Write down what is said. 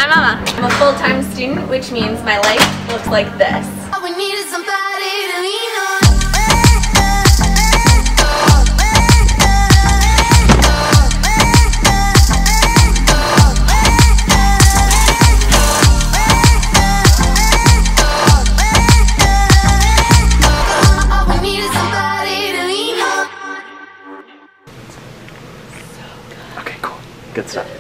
my mama. I'm a full-time student, which means my life looks like this. All we need is somebody to lean on. All we need is somebody to lean on. Okay, cool. Good stuff.